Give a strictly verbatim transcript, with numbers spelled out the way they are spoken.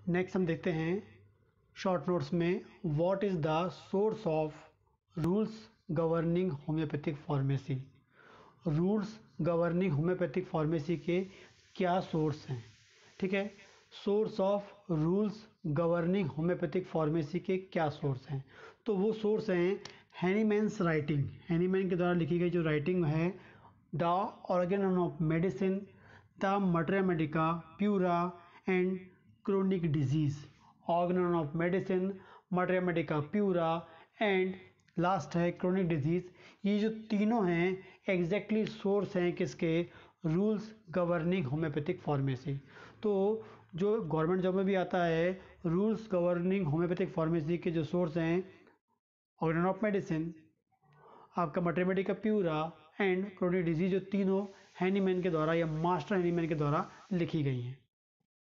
Next हम देखते हैं शॉर्ट नोट्स में, what is the source of rules governing homeopathic pharmacy. Rules governing homeopathic pharmacy के क्या सोर्स हैं, ठीक है। Source of rules governing homeopathic pharmacy के क्या सोर्स हैं, तो वो सोर्स हैं हैनीमैन्स राइटिंग, हैनीमैन के द्वारा लिखी गई जो राइटिंग है, the organon of medicine, the materia medica pura and chronic disease. Organon of medicine, materia medica pura and last है क्रोनिक डिजीज। ये जो तीनों हैं एग्जैक्टली सोर्स हैं किसके, रूल्स गवर्निंग होम्योपैथिक फार्मेसी। तो जो गवर्नमेंट जॉब में भी आता है, रूल्स गवर्निंग होम्योपैथिक फार्मेसी के जो सोर्स हैं, ऑर्गेनन ऑफ मेडिसिन, आपका materia medica pura and chronic disease, जो तीनों हैनीमैन के द्वारा या मास्टर हैनीमैन के द्वारा लिखी गई हैं।